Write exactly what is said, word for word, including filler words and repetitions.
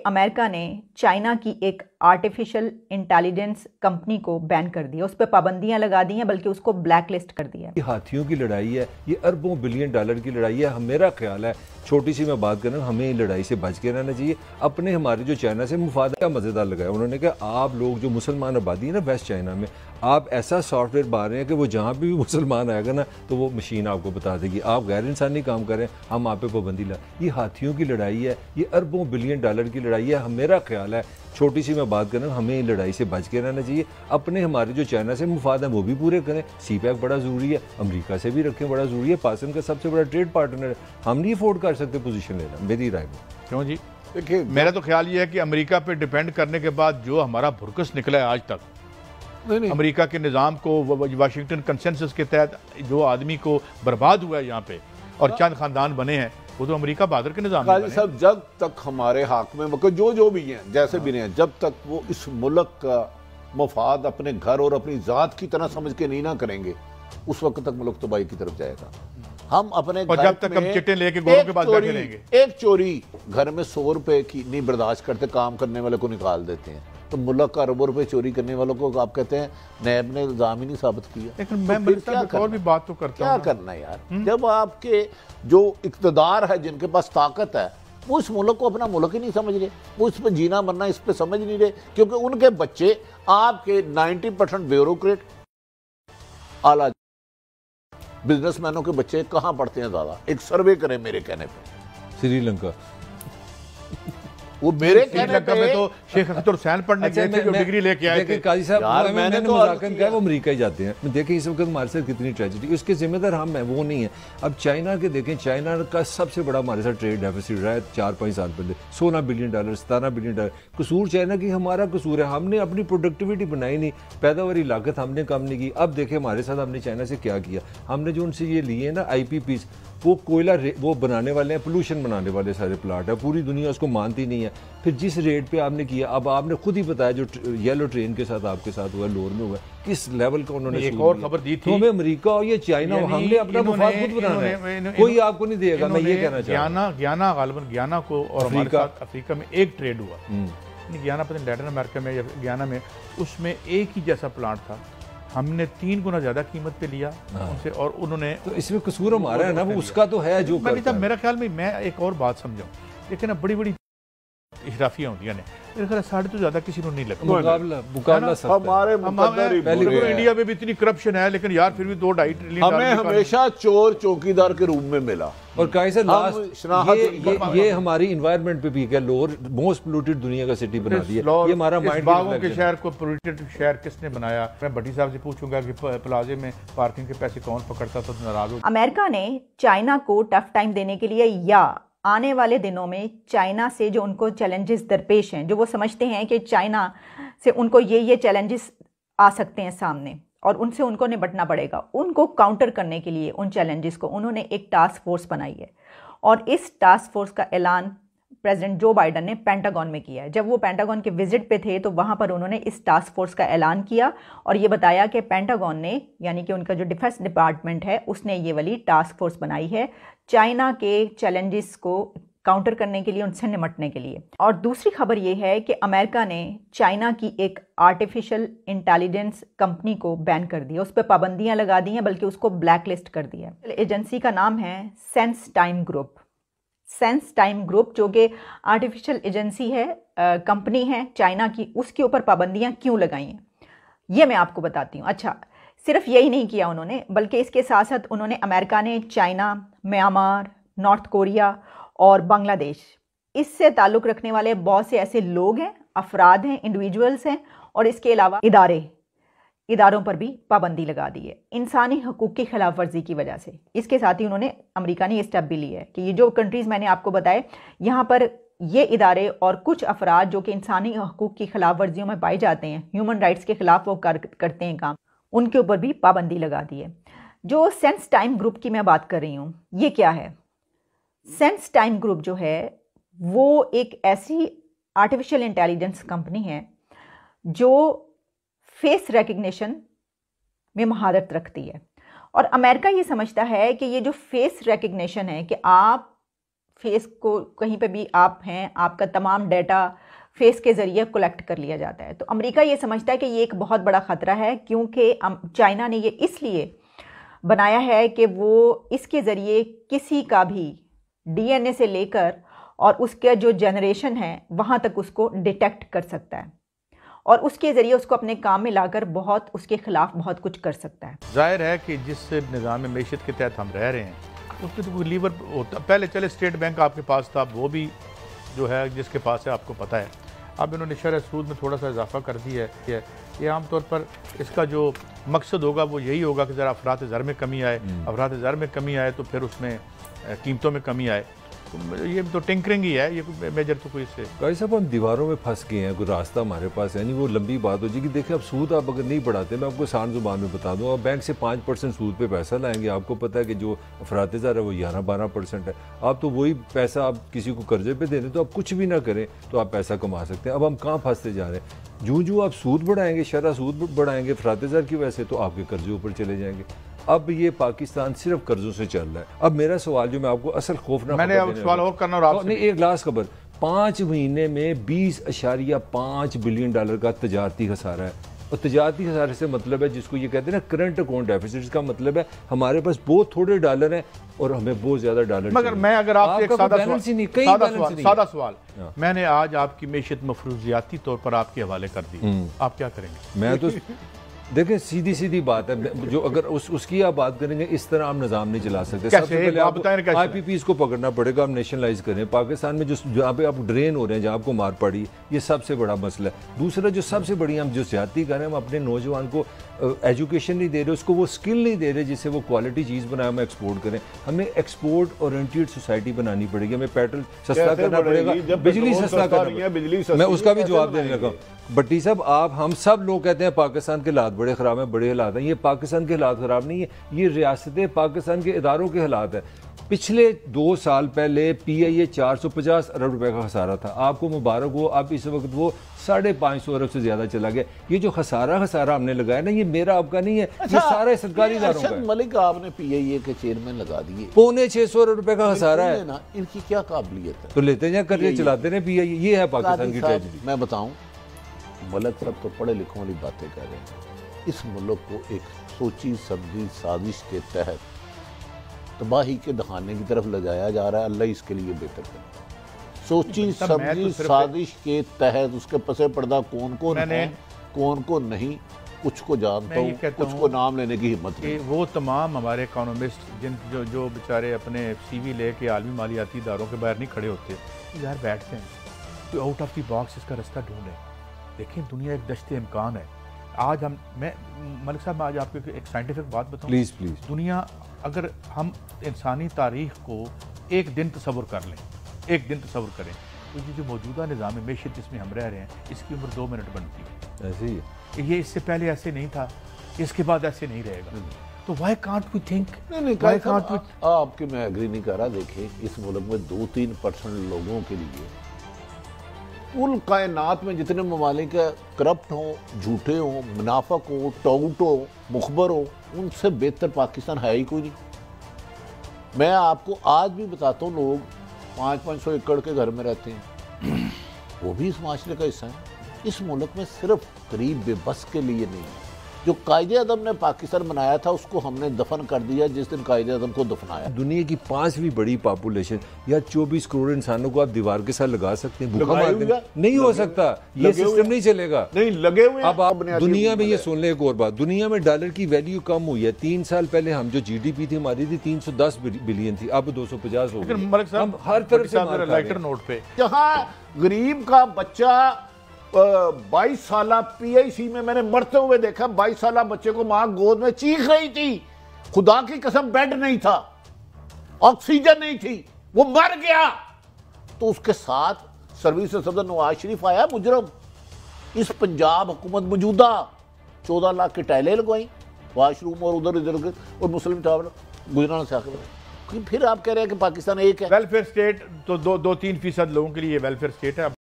America ने China की एक आर्टिफिशियल इंटेलिजेंस कंपनी को बैन कर दिया, उस पर पाबंदियां लगा दी हैं, बल्कि उसको ब्लैक लिस्ट कर दिया। ये हाथियों की लड़ाई है, ये अरबों बिलियन डॉलर की लड़ाई है। मेरा ख्याल है, छोटी सी मैं बात करूँ, हमें लड़ाई से बच के रहना चाहिए। अपने हमारे जो चाइना से मुफाद क्या मज़ेदार लगाया उन्होंने, कहा आप लोग जो मुसलमान आबादी है ना वेस्ट चाइना में, आप ऐसा सॉफ्टवेयर बना रहे हैं कि वो जहाँ भी मुसलमान आएगा ना तो वो मशीन आपको बता देगी आप गैर इंसानी काम करें, हम आप पे पाबंदी ला। ये हाथियों की लड़ाई है, ये अरबों बिलियन डॉलर की लड़ाई है। मेरा ख्याल है, छोटी सी मैं बात करूँ, हमें लड़ाई से बच के रहना चाहिए। अपने हमारे जो चाइना से मुफाद हैं वो भी पूरे करें। सी पैक बड़ा ज़रूरी है, अमेरिका से भी रखें, बड़ा ज़रूरी है। पाकिस्तान का सबसे बड़ा ट्रेड पार्टनर है, हम नहीं अफोर्ड कर सकते पोजीशन लेना, मेरी राय में। क्यों जी? देखिए, मेरा तो ख्याल ये है कि अमेरिका पे डिपेंड करने के बाद जो हमारा भुरकस निकला है आज तक, नहीं नहीं। अमेरिका के निज़ाम को, वाशिंगटन कंसेंसस के तहत जो आदमी को बर्बाद हुआ है यहाँ पे और चंद खानदान बने हैं, वो तो अमेरिका बहादुर के निज़ाम में बने। सब जब तक हमारे हाक में जो जो भी हैं, जैसे भी हैं, जब तक वो इस मुल्क का मुफाद अपने घर और अपनी ज़ात की तरह समझ के नहीं ना करेंगे, उस वक्त तक मुल्क तबाही की तरफ जाएगा। हम अपने और जब तक हम चिट्टे लेके गोरों के पास बैठे रहेंगे, एक चोरी घर में सौ रुपए की नहीं बर्दाश्त करते, काम करने वाले को निकाल देते हैं, तो मुल्क का अरबों रुपए चोरी करने वालों को आप कहते हैं नैब ने इल्जाम ही नहीं साबित किया। लेकिन मैं क्या और भी बात तो करता क्या करना है यार, जब आपके जो इक़्तिदार है, जिनके पास ताकत है, वो इस मुल्क को अपना मुल्क ही नहीं समझ रहे, वो इस पर जीना मरना इस पर समझ नहीं रहे, क्योंकि उनके बच्चे आपके नाइन्टी परसेंट ब्यूरोक्रेट, आला बिजनेसमैनों के बच्चे कहाँ पढ़ते हैं ज्यादा? एक सर्वे करें मेरे कहने पे, श्रीलंका। वो मेरे कहने पे में तो शेख अख्तर हुसैन पढ़ने गए थे, जो डिग्री लेके आए थे। काजी साहब, मैंने तो मजाकन कहा वो अमेरिका ही जाते हैं। देखिए इस वक्त हमारे साथ कितनी ट्रेजेडी, उसके जिम्मेदार हम हैं, वो नहीं है। अब चाइना के देखें, चाइना का सबसे बड़ा हमारे साथ ट्रेड डेफिसिट रहा है चार पाँच साल पहले, सोलह बिलियन डॉलर, सतारह बिलियन डॉलर। कसूर चाइना की हमारा कसूर है, हमने अपनी प्रोडक्टिविटी बनाई नहीं, पैदावारी लागत हमने कम नहीं की। अब देखें हमारे साथ हमने चाइना से क्या किया, हमने जो उनसे ये लिए ना आई पी पीस, वो कोयला वो बनाने वाले हैं, पोल्यूशन बनाने वाले सारे प्लाट है, पूरी दुनिया उसको मानती नहीं है। फिर जिस रेट पे आपने किया, अब आपने खुद ही बताया जो येलो ट्रेन के साथ आपके साथ हुआ, लोर में हुआ, किस लेवल का उन्होंने एक और खबर दी थी, तो हमें अमेरिका और ये चाइना, हमने अपना मुफाद खुद बनाना है, कोई आपको नहीं देगा। मैं ये कहना चाहता हूं, ज्ञाना ज्ञाना गालिबन ज्ञाना को और हमारे साथ अफ्रीका में एक ट्रेड हुआ, ज्ञाना पता नहीं लैटिन अमेरिका में या ज्ञाना में, उसमें एक ही जैसा प्लांट था, हमने तीन गुना ज्यादा कीमत पे लिया उनसे, और उन्होंने, तो इसमें कसूर हमारा है ना, वो उसका तो है जो करता है। मेरा ख्याल में, मैं एक और बात समझाऊं, लेकिन अब बड़ी बड़ी इशराफियां होती हैं, मेरे ख्याल साढ़े तो ज्यादा किसी को नहीं लगता मुकाबला मुकाबला हमारे पहले इंडिया में भी इतनी करप्शन है, लेकिन यार फिर भी दो ढाई ट्रिलियन हमें हमेशा चोर चौकीदार के रूप में मिला। और कहीं से लास्ट ये, ये, ये हमारी इन्वायरमेंट पे भी क्या, लोअर मोस्ट पोल्यूटेड दुनिया का सिटी बना दिया, ये हमारा माइंड। बागों के शहर को पोल्यूटेड शहर किसने बनाया? मैं भट्टी साहब से पूछूंगा कि प्लाजे में पार्किंग के पैसे कौन पकड़ता था, तो नाराज हो। अमेरिका ने चाइना को टफ टाइम देने के लिए या आने वाले दिनों में चाइना से जो उनको चैलेंजेस दरपेश हैं, जो वो समझते हैं कि चाइना से उनको ये ये चैलेंजेस आ सकते हैं सामने और उनसे उनको निपटना पड़ेगा, उनको काउंटर करने के लिए उन चैलेंजेस को उन्होंने एक टास्क फोर्स बनाई है। और इस टास्क फोर्स का ऐलान प्रेसिडेंट जो बाइडन ने पेंटागन में किया है। जब वो पेंटागन के विजिट पे थे तो वहाँ पर उन्होंने इस टास्क फोर्स का ऐलान किया और ये बताया कि पेंटागन ने, यानी कि उनका जो डिफेंस डिपार्टमेंट है, उसने ये वाली टास्क फोर्स बनाई है चाइना के चैलेंजेस को काउंटर करने के लिए, उनसे निपटने के लिए। और दूसरी खबर ये है कि अमेरिका ने चाइना की एक आर्टिफिशियल इंटेलिजेंस कंपनी को बैन कर दिया, उस पर पाबंदियां लगा दी हैं, बल्कि उसको ब्लैक लिस्ट कर दिया। एजेंसी का नाम है SenseTime group. SenseTime group जो कि आर्टिफिशियल एजेंसी है, कंपनी है चाइना की, उसके ऊपर पाबंदियां क्यों लगाई हैं ये मैं आपको बताती हूँ। अच्छा, सिर्फ यही नहीं किया उन्होंने, बल्कि इसके साथ साथ उन्होंने, अमेरिका ने चाइना, म्यांमार, नॉर्थ कोरिया और बांग्लादेश, इससे ताल्लुक़ रखने वाले बहुत से ऐसे लोग हैं, अफराद हैं, इंडिविजुअल्स हैं, और इसके अलावा इदारे इदारों पर भी पाबंदी लगा दी है इंसानी हकूक़ की खिलाफ वर्जी की वजह से। इसके साथ ही उन्होंने, अमेरिका ने ये स्टेप भी लिया है कि ये जो कंट्रीज़ मैंने आपको बताए, यहाँ पर ये इदारे और कुछ अफराद जो कि इंसानी हकूक़ की खिलाफ वर्जियों में पाए जाते हैं, ह्यूमन राइट्स के ख़िलाफ़ वो कर, करते हैं काम, उनके ऊपर भी पाबंदी लगा दी है। जो सेंस टाइम ग्रुप की मैं बात कर रही हूँ, ये क्या है? सेंस टाइम ग्रुप जो है वो एक ऐसी आर्टिफिशियल इंटेलिजेंस कंपनी है जो फेस रिकग्निशन में महारत रखती है। और अमेरिका ये समझता है कि ये जो फेस रिकग्निशन है, कि आप फेस को कहीं पे भी आप हैं, आपका तमाम डाटा फेस के ज़रिए कलेक्ट कर लिया जाता है। तो अमेरिका ये समझता है कि ये एक बहुत बड़ा ख़तरा है, क्योंकि चाइना ने ये इसलिए बनाया है कि वो इसके ज़रिए किसी का भी डीएनए से लेकर और उसके जो जनरेशन है वहाँ तक उसको डिटेक्ट कर सकता है और उसके ज़रिए उसको अपने काम में लाकर बहुत उसके ख़िलाफ़ बहुत कुछ कर सकता है। जाहिर है कि जिस निज़ाम मईशत के तहत हम रह रहे हैं उसमें तो कोई लीवर होता, पहले चले स्टेट बैंक आपके पास था, वो भी जो है जिसके पास है आपको पता है। अब इन्होंने शरह सूद में थोड़ा सा इजाफा कर दिया है। ये आमतौर पर इसका जो मकसद होगा वो यही होगा कि ज़रा अफरात ज़र में कमी आए, अफरात ज़र में कमी आए तो फिर उसमें कीमतों में कमी आए। तो ये तो टिंकरिंग ही है, ये मेजर तो कोई इससे। भाई साहब हम दीवारों में फंस गए हैं, कोई रास्ता हमारे पास है नहीं। वो लंबी बात हो जाएगी। देखिए अब सूद आप अगर नहीं बढ़ाते, मैं आपको आसान जुबान में बता दूँ, आप बैंक से पाँच परसेंट सूद पे पैसा लाएंगे, आपको पता है कि जो अफरात ज़र है वो ग्यारह बारह परसेंट है। आप तो वही पैसा आप किसी को कर्जे पे दे रहे, तो आप कुछ भी ना करें तो आप पैसा कमा सकते हैं। अब हम कहाँ फंसते जा रहे हैं? जूँ जूँ आप सूद बढ़ाएंगे, शरह सूद बढ़ाएंगे अफरात ज़र की वजह से, तो आपके कर्जे ऊपर चले जाएंगे। अब ये पाकिस्तान सिर्फ कर्जों से चल रहा है। अब मेरा सवाल जो मैं आपको असल खौफनाक, मैंने अब सवाल और करना, और आपसे नहीं एक लास्ट खबर, पाँच महीने में बीस अशारिया पाँच बिलियन डॉलर का तजारती खसारा है। और तजारती खसारे से मतलब है जिसको ये कहते हैं ना करंट अकाउंट डेफिसिट, का मतलब है हमारे पास बहुत थोड़े डॉलर हैं और हमें बहुत ज्यादा डॉलर। मगर मैं अगर आपसे एक सादा सवाल, सादा सवाल, सादा सवाल मैंने आज आपकी मेशत मफरूजियाती तौर पर आपके हवाले कर दी, आप क्या करेंगे? मैं तो देखें सीधी सीधी बात है, जो अगर उस उसकी आप बात करेंगे, इस तरह आप निज़ाम नहीं चला सकते। सबसे पहले आपको आई पी पी को पकड़ना पड़ेगा, आप नेशनलाइज करें। पाकिस्तान में जो जहाँ पे आप ड्रेन हो रहे हैं, जहाँ आपको मार पड़ी, ये सबसे बड़ा मसला है। दूसरा जो सबसे बड़ी हम जो ज्यादती कर रहे हैं, हम अपने नौजवान को एजुकेशन नहीं दे रहे, उसको वो स्किल नहीं दे रहे जिससे वो क्वालिटी चीज़ बनाए, हम एक्सपोर्ट करें। हमें एक्सपोर्ट ओरिएंटेड सोसाइटी बनानी पड़ेगी, हमें पेट्रोल सस्ता करना पड़ेगा, बिजली सस्ता करना पड़ेगा। मैं उसका भी जवाब देने लगा। भट्टी साहब आप, हम सब लोग कहते हैं पाकिस्तान के हालात बड़े ख़राब हैं, बड़े हालात हैं। ये पाकिस्तान के हालात ख़राब नहीं है, ये रियासत पाकिस्तान के इदारों के हालात है। पिछले दो साल पहले पी आई ए चार सौ पचास अरब रुपए का खसारा था, आपको मुबारक हो, अब इस वक्त वो साढ़े पाँच सौ अरब से ज़्यादा चला गया। ये जो खसारा खसारा हमने लगाया ना, ये मेरा आपका नहीं है, अच्छा, ये सारे सरकारी इदारों का है। मलिक आपने पी आई ए के चेयरमैन लगा दिए, पौने छः सौ अरब रुपए का खसारा है ना, इनकी क्या काबिलियत है? तो लेते हैं कर्जे चलाते रहे पी आई ए। ये है पाकिस्तान की ट्रेजेडी। मैं बताऊं, मलिक साहब तो पढ़े लिखों वाली बातें कर रहे हैं। इस मुल्क को एक सोची समझी साजिश के तहत तबाही के दखाने की तरफ ले जाया जा रहा है। अल्लाह इसके लिए बेहतर करे। सोची समझी साजिश के तहत उसके पसे पर्दा कौन कौन है, कौन को नहीं, कुछ को जानता हूँ, कुछ को नाम लेने की हिम्मत नहीं। वो तमाम हमारे इकोनॉमिस्ट जिन जो जो बेचारे अपने सीवी लेके आलमी मालियाती इदारों के बाहर नहीं खड़े होते, यार बैठते हैं तो आउट ऑफ द बॉक्स इसका रास्ता ढूंढें। देखें दुनिया एक दश्ते इम्कान है। आज हम, मैं मलिक साहब, मैं आज आपको एक साइंटिफिक बात बताऊं, प्लीज़ प्लीज़। दुनिया, अगर हम इंसानी तारीख को एक दिन तस्वुर कर लें, एक दिन तस्वुर करें, तो ये जो मौजूदा निज़ाम मेशत जिसमें हम रह रहे हैं, इसकी उम्र दो मिनट बनती है। ऐसे ही है। ये इससे पहले ऐसे नहीं था, इसके बाद ऐसे नहीं रहेगा। तो वाई कांट वी थिंक? नहीं नहीं, वाई कांट वी, आपके मैं एग्री नहीं कर रहा। देखें इस मुल्क में दो तीन परसेंट लोगों के लिए, कुल कायनात में जितने ममालिक करप्ट हो, झूठे हो, मुनाफक हो, टाउट हो, मुखबर हो, उनसे बेहतर पाकिस्तान है ही कोई नहीं। मैं आपको आज भी बताता हूँ, लोग पाँच पाँच सौ एकड़ के घर में रहते हैं, वो भी इस माशरे का हिस्सा है। इस मुल्क में सिर्फ गरीब बेबस के लिए नहीं, जो कायदे आज़म ने पाकिस्तान बनाया था उसको हमने दफन कर दिया जिस दिन कायदे आज़म को दफनाया। दुनिया की पांचवी बड़ी पॉपुलेशन या चौबीस करोड़ इंसानों को आप दीवार के साथ लगा सकते हैं? भूखा मार देंगे? नहीं हो सकता, ये सिस्टम नहीं चलेगा। नहीं लगे हुए। अब आप दुनिया में ये सुन ले एक और बात, दुनिया में डॉलर की वैल्यू कम हुई है। तीन साल पहले हम जो जी डी पी थी हमारी थी तीन सौ दस बिलियन थी, अब दो सौ पचास हो गई। हम हर तरफ से लाइटर नोट पे, जहाँ गरीब का बच्चा बाईस साल पी आई सी में मैंने मरते हुए देखा, बाईस साल बच्चे को मां गोद में चीख रही थी, खुदा की कसम बेड नहीं था, ऑक्सीजन नहीं थी, वो मर गया। तो उसके साथ सर्विस सदर नवाज शरीफ आया मुजरम। इस पंजाब हुकूमत मौजूदा चौदह लाख की टाइलें लगवाई, वाशरूम और उधर इधर के, और मुस्लिम टावर गुजरात से आकर। फिर आप कह रहे हैं कि पाकिस्तान एक है। वेलफेयर स्टेट तो दो दो तीन फीसद लोगों के लिए वेलफेयर स्टेट है।